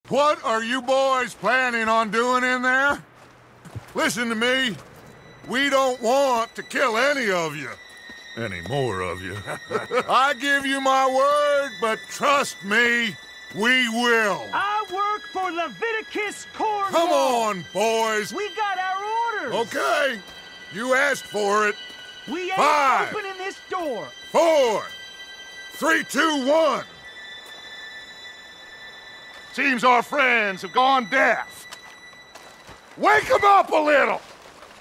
What are you boys planning on doing in there? Listen to me. We don't want to kill any of you. Any more of you. I give you my word, but trust me, we will. I work for Leviticus Cornwall. Come on, boys. We got our orders. Okay. You asked for it. We ain't 5, opening this door. 4, 3, 2, 1. Seems our friends have gone deaf. Wake them up a little!